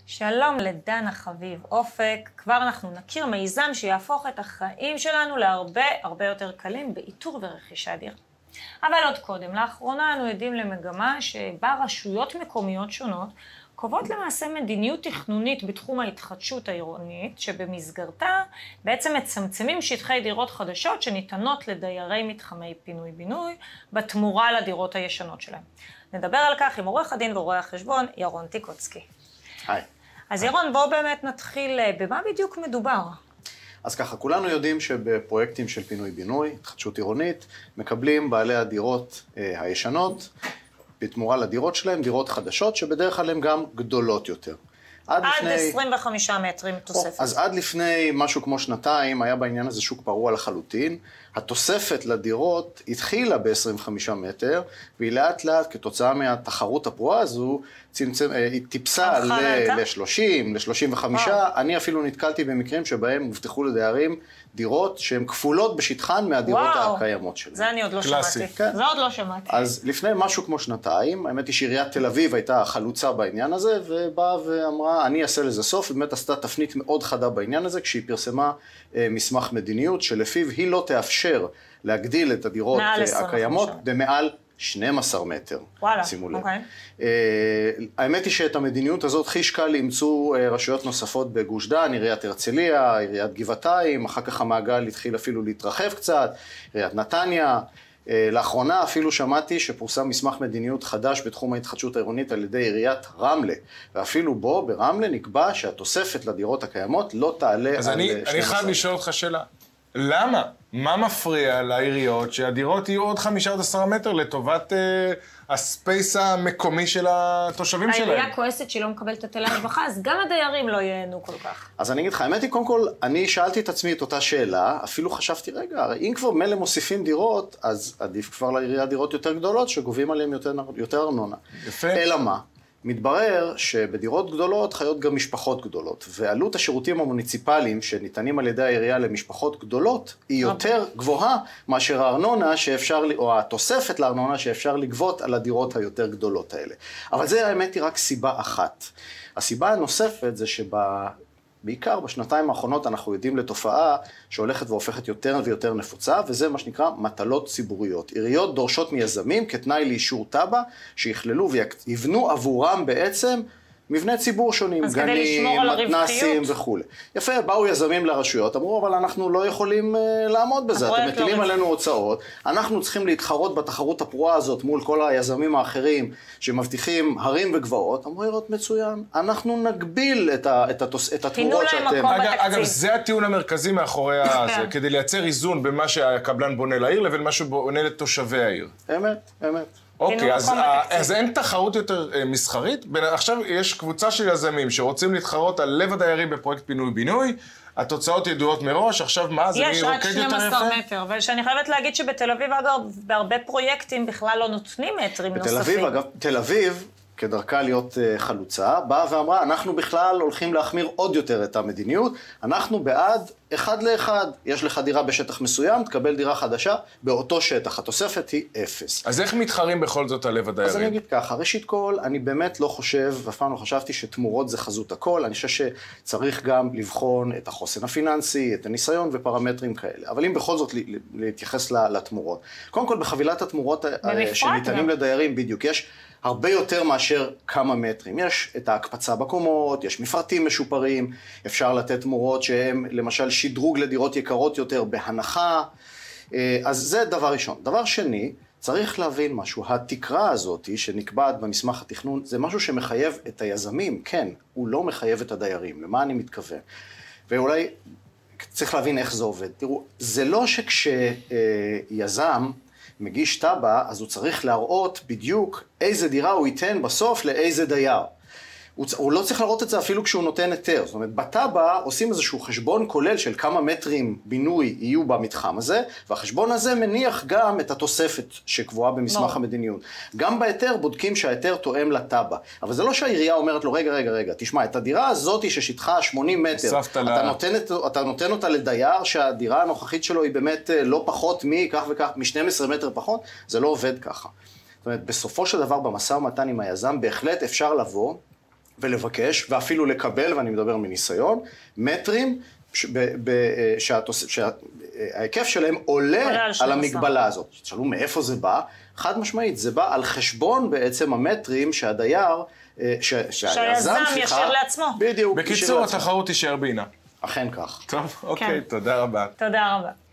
שלום לדן החביב אופק, כבר אנחנו נכיר מיזם שיהפוך את החיים שלנו להרבה יותר קלים באיתור ורכישת דירה. אבל עוד קודם, לאחרונה אנו עדים למגמה שבה רשויות מקומיות שונות קובעות למעשה מדיניות תכנונית בתחום ההתחדשות העירונית, שבמסגרתה בעצם מצמצמים שטחי דירות חדשות שניתנות לדיירי מתחמי פינוי-בינוי בתמורה לדירות הישנות שלהם. נדבר על כך עם עורך הדין ורואה החשבון ירון טיקוצקי. היי. אז ירון, בואו באמת נתחיל, במה בדיוק מדובר? אז ככה, כולנו יודעים שבפרויקטים של פינוי-בינוי, התחדשות עירונית, מקבלים בעלי הדירות הישנות, בתמורה לדירות שלהם, דירות חדשות, שבדרך כלל הן גם גדולות יותר. עד 25 מטרים תוספת. אז עד לפני משהו כמו שנתיים, היה בעניין הזה שוק פרוע לחלוטין. התוספת לדירות התחילה ב-25 מטר, והיא לאט לאט, כתוצאה מהתחרות הפרועה הזו, היא טיפסה ל-30, ל-35. אני אפילו נתקלתי במקרים שבהם הובטחו לדיירים דירות שהן כפולות בשטחן מהדירות הקיימות שלהם. זה אני עוד לא שמעתי. זה עוד לא שמעתי. אז לפני משהו כמו שנתיים, האמת היא שעיריית תל אביב הייתה חלוצה בעניין הזה, ובאה ואמרה, אני אעשה לזה סוף, ובאמת עשתה תפנית מאוד חדה בעניין הזה, כשהיא פרסמה מסמך מדיניות, שלפיו היא לא תאפשר להגדיל את הדירות הקיימות במעל 12 מטר. וואלה, שימו לב. אוקיי. האמת היא שאת המדיניות הזאת חישקה לאמצו רשויות נוספות בגוש דן, עיריית הרצליה, עיריית גבעתיים, אחר כך המעגל התחיל אפילו להתרחב קצת, עיריית נתניה. לאחרונה אפילו שמעתי שפורסם מסמך מדיניות חדש בתחום ההתחדשות העירונית על ידי עיריית רמלה, ואפילו בו, ברמלה, נקבע שהתוספת לדירות הקיימות לא תעלה על 12. אז אני חייב לשאול אותך שאלה. למה? מה מפריע לעיריות שהדירות יהיו עוד 5-10 מטר לטובת הספייס המקומי של התושבים שלהם? העירייה כועסת שהיא לא מקבלת היטלי השבחה, אז גם הדיירים לא ייהנו כל כך. אז אני אגיד לך, האמת היא, קודם כל, אני שאלתי את עצמי את אותה שאלה, אפילו חשבתי, רגע, הרי אם כבר מלא מוסיפים דירות, אז עדיף כבר לעירייה דירות יותר גדולות, שגובים עליהם יותר ארנונה. יפה. אלא מה? מתברר שבדירות גדולות חיות גם משפחות גדולות, ועלות השירותים המוניציפליים שניתנים על ידי העירייה למשפחות גדולות, היא יותר גבוהה מאשר הארנונה שאפשר, או התוספת לארנונה שאפשר לגבות על הדירות היותר גדולות האלה. אבל זה האמת היא רק סיבה אחת. הסיבה הנוספת זה בעיקר בשנתיים האחרונות אנחנו יודעים לתופעה שהולכת והופכת יותר ויותר נפוצה, וזה מה שנקרא מטלות ציבוריות. עיריות דורשות מיזמים כתנאי לאישור טבע, שיכללו ויבנו עבורם בעצם מבני ציבור שונים, גנים, מתנסים וכו'. יפה, באו יזמים לרשויות, אמרו, אבל אנחנו לא יכולים לעמוד בזה, אתם מטילים עלינו הוצאות, אנחנו צריכים להתחרות בתחרות הפרועה הזאת מול כל היזמים האחרים שמבטיחים הרים וגבעות, אמרו, יראות מצוין, אנחנו נגביל את התמורות שאתם... אגב, זה הטיעון המרכזי מאחורי הזה, כדי לייצר איזון בין מה שהקבלן בונה לעיר לבין מה שבונה לתושבי העיר. אמת, אמת. אוקיי, אז אין תחרות יותר מסחרית? עכשיו יש קבוצה של יזמים שרוצים להתחרות על לב הדיירים בפרויקט פינוי-בינוי, התוצאות ידועות מראש, עכשיו מה זה? יש עד 12 מטר, ושאני חייבת להגיד שבתל אביב, אגב, בהרבה פרויקטים בכלל לא נותנים מטרים נוספים. בתל אביב, אגב, תל אביב, כדרכה להיות חלוצה, באה ואמרה, אנחנו בכלל הולכים להחמיר עוד יותר את המדיניות, אנחנו בעד 1 ל-1, יש לך דירה בשטח מסוים, תקבל דירה חדשה באותו שטח, התוספת היא 0. אז איך מתחרים בכל זאת על לב הדיירים? אז אני אגיד ככה, ראשית כל, אני באמת לא חושב, ואף פעם לא חשבתי שתמורות זה חזות הכל, אני חושב שצריך גם לבחון את החוסן הפיננסי, את הניסיון ופרמטרים כאלה, אבל אם בכל זאת להתייחס לתמורות. קודם כל, בחבילת התמורות שניתנים לדיירים, בדיוק, יש הרבה יותר מאשר כמה מטרים. יש את ההקפצה בקומות, יש מפרטים משופרים, אפשר לתת תמורות שהם למשל שדרוג לדירות יקרות יותר בהנחה, אז זה דבר ראשון. דבר שני, צריך להבין משהו, התקרה הזאת שנקבעת במסמך התכנון, זה משהו שמחייב את היזמים, כן, הוא לא מחייב את הדיירים, למה אני מתכוון? ואולי צריך להבין איך זה עובד. תראו, זה לא שכשיזם מגיש טבע, אז הוא צריך להראות בדיוק איזה דירה הוא ייתן בסוף לאיזה דייר. הוא לא צריך להראות את זה אפילו כשהוא נותן היתר. זאת אומרת, בטבע עושים איזשהו חשבון כולל של כמה מטרים בינוי יהיו במתחם הזה, והחשבון הזה מניח גם את התוספת שקבועה במסמך המדיניות. גם בהיתר בודקים שההיתר תואם לטבע. אבל זה לא שהעירייה אומרת לו, רגע, תשמע, את הדירה הזאת ששטחה 80 מטר, אתה נותן אותה לדייר שהדירה הנוכחית שלו היא באמת לא פחות מכך וכך, מ-12 מטר פחות, זה לא עובד ככה. זאת אומרת, בסופו של דבר במשא ומתן עם היזם בהחלט אפשר לבוא ולבקש, ואפילו לקבל, ואני מדבר מניסיון, מטרים שההיקף שלהם עולה על המגבלה הזאת. תשאלו מאיפה זה בא? חד משמעית, זה בא על חשבון בעצם המטרים שהדייר, שהיזם ישאיר לעצמו. בדיוק. בקיצור, התחרות תישאר בינה. אכן כך. טוב, אוקיי, תודה רבה. תודה רבה.